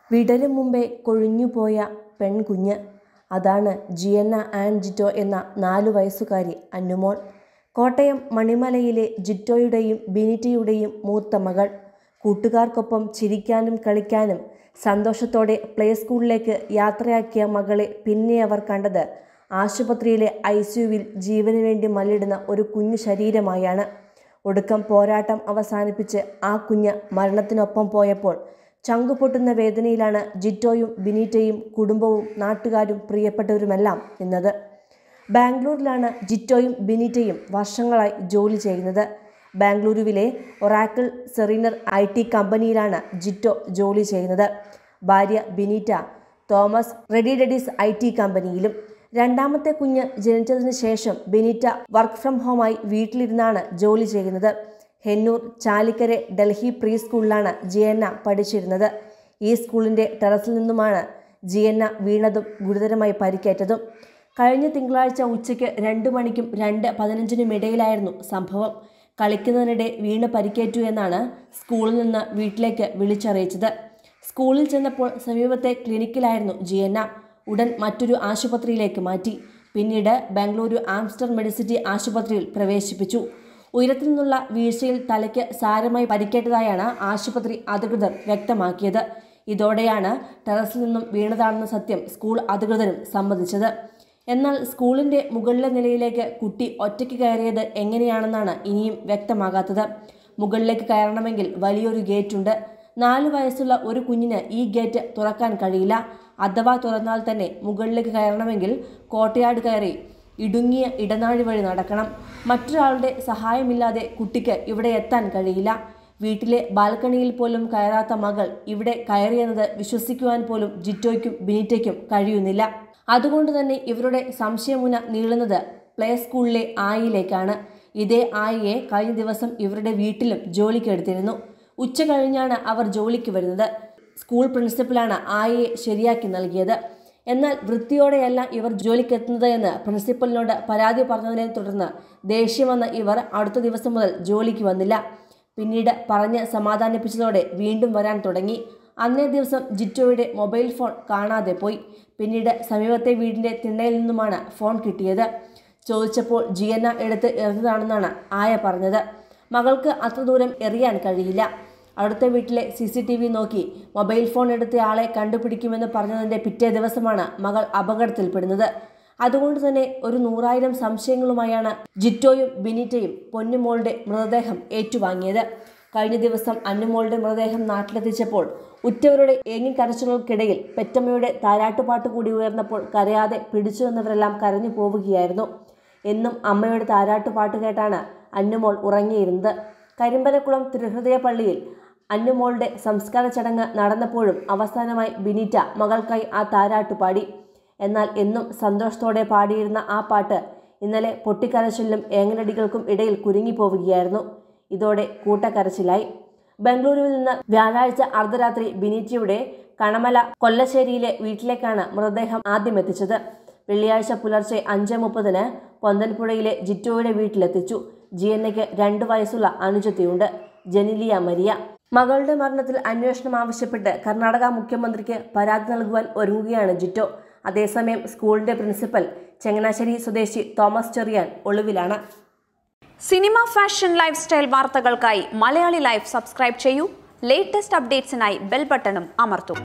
വിടരും മുമ്പേ കൊഴിഞ്ഞുപോയ പെൺകുഞ്ഞ്. അതാണ് ജിയന്ന ആൻഡ് ജിറ്റോ എന്ന 4 വയസ്സുകാരി അന്നുമോൾ. കോട്ടയം മണിമലയിലെ ജിറ്റോയുടെയും ബിനിറ്റയുടെയും മൂത്ത മകൾ. കൂട്ടുകാർക്കൊപ്പം ചിരിക്കാനും കളിക്കാനും സന്തോഷത്തോടെ പ്ലേ സ്കൂളിലേക്ക് യാത്രയാക്കിയ മകളെ പിന്നെ അവർ കണ്ടത് ആശുപത്രിയിലെ ICUവിൽ ജീവന് വേണ്ടി മല്ലിടുന്ന ഒരു കുഞ്ഞു ശരീരമായാണ്. ഒടുക്കം പോരാട്ടം അവസാനിപ്പിച്ച് ആ കുഞ്ഞ് മരണത്തിനൊപ്പം പോയപ്പോൾ ചങ്കുപൊട്ടുന്ന വേദനയിലാണ് ജിറ്റോയും ബിനീറ്റയും കുടുംബവും നാട്ടുകാരും പ്രിയപ്പെട്ടവരുമെല്ലാം നിന്നത്. ബാംഗ്ലൂരിലാണ് ജിറ്റോയും ബിനീറ്റയും വർഷങ്ങളായി ജോലി ചെയ്യുന്നത്. ബാംഗ്ലൂരുവിലെ ഒറാക്കിൾ സെറീനർ IT കമ്പനിയിലാണ് ജിറ്റോ ജോലി ചെയ്യുന്നത്. ഭാര്യ ബിനീറ്റ തോമസ് റെഡിഡെഡീസ് IT കമ്പനിയിലും. രണ്ടാമത്തെ കുഞ്ഞ് ജനിച്ചതിന് ശേഷം ബിനീറ്റ വർക്ക് ഫ്രം ഹോമായി വീട്ടിലിരുന്നാണ് ജോലി ചെയ്യുന്നത്. ഹെന്നൂർ ചാലിക്കരെ ഡൽഹി പ്രീ സ്കൂളിലാണ് ജിയന്ന പഠിച്ചിരുന്നത്. ഈ സ്കൂളിൻ്റെ ടെറസിൽ നിന്നുമാണ് ജിയന്ന വീണതും ഗുരുതരമായി പരിക്കേറ്റതും. കഴിഞ്ഞ തിങ്കളാഴ്ച ഉച്ചയ്ക്ക് 2 മണിക്കും 2:15 ഇടയിലായിരുന്നു സംഭവം. കളിക്കുന്നതിനിടെ വീണ് പരിക്കേറ്റു എന്നാണ് സ്കൂളിൽ നിന്ന് വീട്ടിലേക്ക് വിളിച്ചറിയിച്ചത്. സ്കൂളിൽ ചെന്നപ്പോൾ സമീപത്തെ ക്ലിനിക്കിലായിരുന്നു ജിയന്ന. ഉടൻ മറ്റൊരു ആശുപത്രിയിലേക്ക് മാറ്റി. പിന്നീട് ബംഗളൂരു ആംസ്റ്റർ മെഡിസിറ്റി ആശുപത്രിയിൽ പ്രവേശിപ്പിച്ചു. ഉയരത്തിൽ നിന്നുള്ള വീഴ്ചയിൽ തലയ്ക്ക് സാരമായി പരിക്കേറ്റതായാണ് ആശുപത്രി അധികൃതർ വ്യക്തമാക്കിയത്. ഇതോടെയാണ് ടെറസിൽ നിന്നും വീണതാണെന്ന സത്യം സ്കൂൾ അധികൃതരും സമ്മതിച്ചത്. എന്നാൽ സ്കൂളിൻ്റെ മുകളിലെ നിലയിലേക്ക് കുട്ടി ഒറ്റയ്ക്ക് കയറിയത് എങ്ങനെയാണെന്നാണ് ഇനിയും വ്യക്തമാകാത്തത്. മുകളിലേക്ക് കയറണമെങ്കിൽ വലിയൊരു ഗേറ്റുണ്ട്. 4 വയസ്സുള്ള ഒരു കുഞ്ഞിന് ഈ ഗേറ്റ് തുറക്കാൻ കഴിയില്ല. അഥവാ തുറന്നാൽ തന്നെ മുകളിലേക്ക് കയറണമെങ്കിൽ കോട്ടയാട് കയറി ഇടുങ്ങിയ ഇടനാഴി വഴി നടക്കണം. മറ്റൊരാളുടെ സഹായമില്ലാതെ കുട്ടിക്ക് ഇവിടെ എത്താൻ കഴിയില്ല. വീട്ടിലെ ബാൽക്കണിയിൽ പോലും കയറാത്ത മകൾ ഇവിടെ കയറിയെന്നത് വിശ്വസിക്കുവാൻ പോലും ജിറ്റോയ്ക്കും ബിനീറ്റയ്ക്കും കഴിയുന്നില്ല. അതുകൊണ്ട് തന്നെ ഇവരുടെ സംശയമുന നീളുന്നത് പ്ലേ സ്കൂളിലെ ആയിലേക്കാണ്. ഇതേ ആയിയെ കഴിഞ്ഞ ദിവസം ഇവരുടെ വീട്ടിലും ജോലിക്കെടുത്തിരുന്നു. ഉച്ച കഴിഞ്ഞാണ് അവർ ജോലിക്ക് വരുന്നത്. സ്കൂൾ പ്രിൻസിപ്പലാണ് ആയിയെ ശരിയാക്കി നൽകിയത്. എന്നാൽ വൃത്തിയോടെയല്ല ഇവർ ജോലിക്കെത്തുന്നത് എന്ന് പ്രിൻസിപ്പലിനോട് പരാതി പറഞ്ഞതിനെ തുടർന്ന് ദേഷ്യം വന്ന ഇവർ അടുത്ത ദിവസം മുതൽ ജോലിക്ക് വന്നില്ല. പിന്നീട് പറഞ്ഞ് സമാധാനിപ്പിച്ചതോടെ വീണ്ടും വരാൻ തുടങ്ങി. അന്നേ ദിവസം ജിറ്റോയുടെ മൊബൈൽ ഫോൺ കാണാതെ പോയി. പിന്നീട് സമീപത്തെ വീടിൻ്റെ തിണ്ണയിൽ നിന്നുമാണ് ഫോൺ കിട്ടിയത്. ചോദിച്ചപ്പോൾ ജിയന്ന എടുത്ത് എറിഞ്ഞതാണെന്നാണ് ആയ പറഞ്ഞത്. മകൾക്ക് അത്ര ദൂരം എറിയാൻ കഴിയില്ല. അടുത്ത വീട്ടിലെ CCTV നോക്കി മൊബൈൽ ഫോൺ എടുത്ത ആളെ കണ്ടുപിടിക്കുമെന്ന് പറഞ്ഞതിൻ്റെ പിറ്റേ ദിവസമാണ് മകൾ അപകടത്തിൽപ്പെടുന്നത്. അതുകൊണ്ട് തന്നെ ഒരു 100,000 സംശയങ്ങളുമായാണ് ജിറ്റോയും ബിനീറ്റയും പൊന്നുമോളുടെ മൃതദേഹം ഏറ്റുവാങ്ങിയത്. കഴിഞ്ഞ ദിവസം അന്നുമോളുടെ മൃതദേഹം നാട്ടിലെത്തിച്ചപ്പോൾ ഉറ്റവരുടെ ഏങ്ങിക്കരച്ചിലുകൾക്കിടയിൽ പെറ്റമ്മയുടെ താരാട്ടുപാട്ട് കൂടി ഉയർന്നപ്പോൾ കരയാതെ പിടിച്ചു നിന്നവരെല്ലാം കരഞ്ഞു പോവുകയായിരുന്നു. എന്നും അമ്മയുടെ താരാട്ടുപാട്ട് കേട്ടാണ് അന്നുമോൾ ഉറങ്ങിയിരുന്നത്. കരിമ്പനക്കുളം തിരുഹൃദയ പള്ളിയിൽ അന്നുമോളുടെ സംസ്കാര ചടങ്ങ് നടന്നപ്പോഴും അവസാനമായി ബിനീറ്റ മകൾക്കായി ആ താരാട്ടുപാടി. എന്നാൽ എന്നും സന്തോഷത്തോടെ പാടിയിരുന്ന ആ പാട്ട് ഇന്നലെ പൊട്ടിക്കരച്ചിലും ഏങ്ങലടികൾക്കും ഇടയിൽ കുരുങ്ങിപ്പോവുകയായിരുന്നു. ഇതോടെ കൂട്ടക്കരച്ചിലായി. ബംഗളൂരുവിൽ നിന്ന് വ്യാഴാഴ്ച അർദ്ധരാത്രി ബിനീറ്റയുടെ കണമല കൊല്ലശ്ശേരിയിലെ വീട്ടിലേക്കാണ് മൃതദേഹം ആദ്യം എത്തിച്ചത്. വെള്ളിയാഴ്ച പുലർച്ചെ 5:30 പൊന്തൻപുഴയിലെ ജിറ്റോയുടെ വീട്ടിലെത്തിച്ചു. ജിയന്നയ്ക്ക് 2 വയസ്സുള്ള അനുജത്തിയുണ്ട്, ജെനിലിയ മരിയ. മകളുടെ മരണത്തിൽ അന്വേഷണം ആവശ്യപ്പെട്ട് കർണാടക മുഖ്യമന്ത്രിക്ക് പരാതി നൽകുവാൻ ഒരുങ്ങുകയാണ് ജിറ്റോ. അതേസമയം സ്കൂളിന്റെ പ്രിൻസിപ്പൽ ചങ്ങനാശ്ശേരി സ്വദേശി തോമസ് ചെറിയാൻ ഒളിവിലാണ്. സിനിമ, ഫാഷൻ, ലൈഫ് സ്റ്റൈൽ വാർത്തകൾക്കായി മലയാളി ലൈഫ് സബ്സ്ക്രൈബ് ചെയ്യൂ. ലേറ്റസ്റ്റ് അപ്ഡേറ്റ്സിനായി ബെൽ ബട്ടണും അമർത്തൂ.